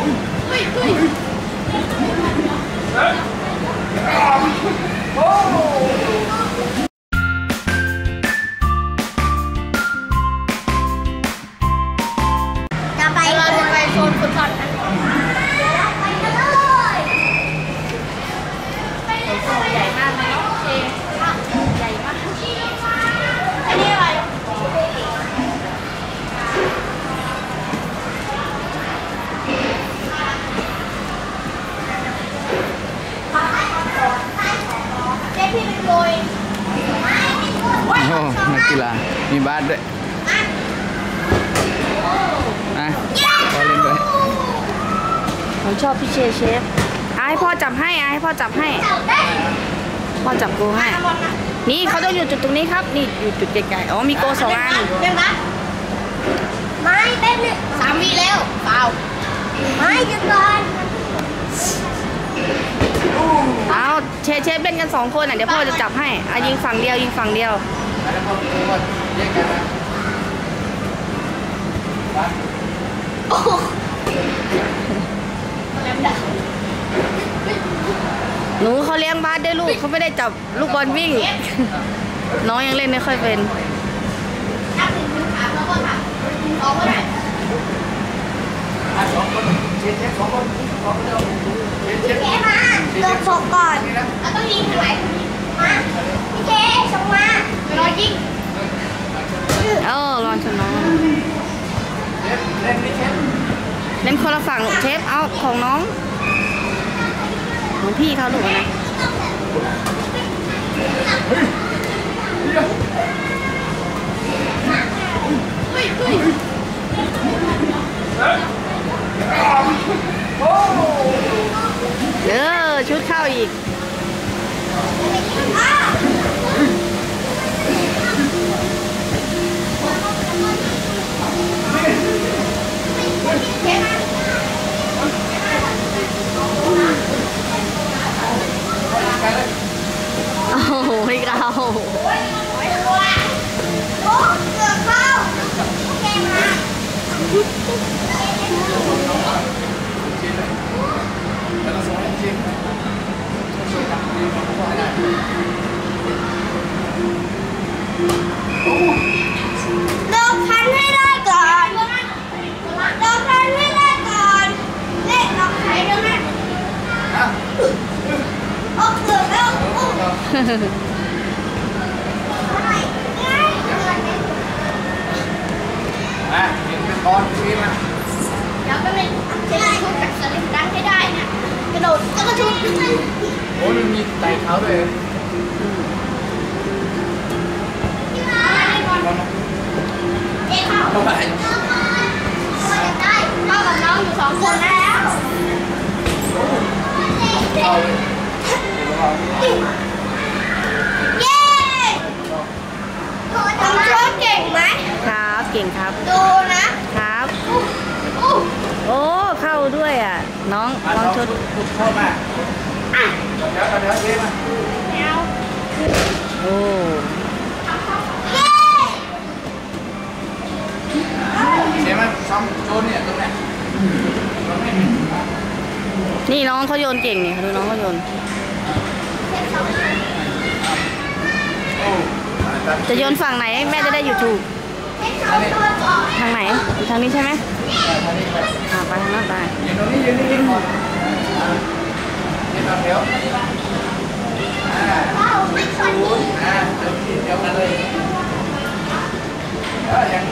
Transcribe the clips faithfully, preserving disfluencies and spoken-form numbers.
จะไปเราจะไปโซนฟุตบอลนะไปกันเลยใหญ่มากเลยเนาะเองใหญ่มากอันนี้อะไรเจ๊พี่เป็นโกยโอ้นักกีฬามีบาสด้วยอ่ะพอเล่นด้วยผมชอบพี่เชเชฟไอ้พ่อจับให้ไอ้พ่อจับให้พ่อจับโกให้นี่เขาต้องอยู่จุดตรงนี้ครับนี่อยู่จุดไกลๆอ๋อมีโกสองอันเล่นนะไม่เต้นเนี่ยสามวิแล้วเปล่าไม่หยุดก่อนเอาเชฟเชฟเล่นกันสองคนอ่ะเดี๋ยวพ่อจะจับให้อ่ะยิงฝั่งเดียวยิงฝั่งเดียวหนูเขาเลี้ยงบาสได้ลูกเขาไม่ได้จับลูกบอลวิ่งน้องยังเล่นไม่ค่อยเป็นถ้าถึงถามแล้วก็ถามสองคนไหนสองคนเชฟสองคนสองคนเชฟมาลงส่งก่อนแล้วต้องยิงทางไหนมาพี่เจส่งมารอยิงเออรอชนะเล่นคนละฝั่งเชฟเอาของน้องของพี่เขาลูกนะเออชุดเข้าอีกโอ้โหให้เราโอ้เกือบเข้าเก่งมากลงพันให้ได้ก่อนลงพันให้ได้ก่อนเล่นออกไข่ด้วยนะออกเกือบแล้วมาเห็นเป็นบอลทีมาเดี๋ยวก็เป็นเช็คชุดจากสลิงดังให้ได้เนี่ยกระโดดแล้วก็ชุดโอ้ยมันมีไต่เท้าด้วยเอ๊ะเข้าเข้าได้เข้ากับน้องอยู่สองคนแล้วเย้ทำชุดเก่งไหมครับเก่งครับดูนะครับโอ้เข้าด้วยอ่ะน้องลองชุดเข้ามาเดี๋ยวเดี๋ยวเทมาโอ้เดี๋ยวมาซ้อมโจนเนี่ยตรงนี้นี่น้องเขาโยนเก่งเนี่ยดูน้องเขาโยนจะโยนฝั่งไหนแม่จะได้อยู่ถูกทางไหนทางนี้ใช่ไหมอ่าไปทางนั้นไปยืนตรงนี้ยืนนี่ก่อนยืนตรงเดียวอ่าศูนย์อ่าเดี๋ยวกันเลยแล้วยัง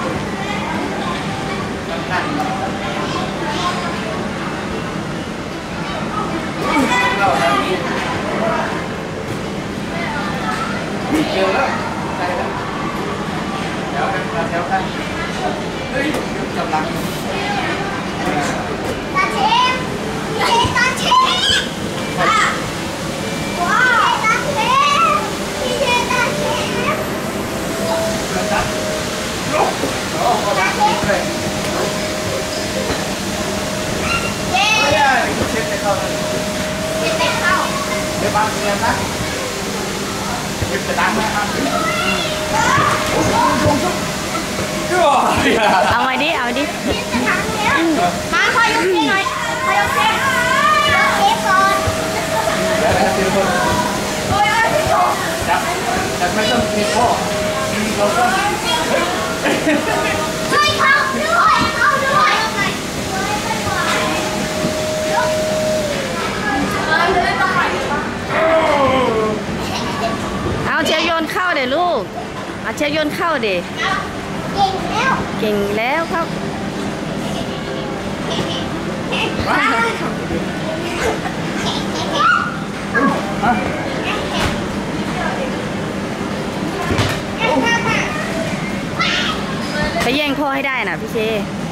นั่นเราทำนี้เกี่ยวแล้วใช่แล้วเดี๋ยวกันเดี๋ยวกันเฮ้ยกำลังตาเชฟเฮ้ตาเชฟว้าวตาเชฟพี่เชฟตาเชฟโอ้โหตาเชฟเลยเย้เชฟจะเข้าเลยเชฟจะเข้าเดี๋ยวบางเรียนนะเชฟจะดังนะครับเอาไว้ดิเอาไว้ดิมาพ่อยกเค้กหน่อยพ่อยกเค้กยกเค้กก่อนแล้วนะครับทีละคนโอ้ยพี่โจจับจับไม่ต้องมีพ่อเราก็ช่วยเขาด้วยเขาด้วยเอาเชฟโยนเข้าเดี๋ยวลูกเอาเชฟโยนเข้าเดี๋ยวเก่งแล้วเก่งแล้วครับฮะไปแย่งพ่อให้ได้นะพี่เช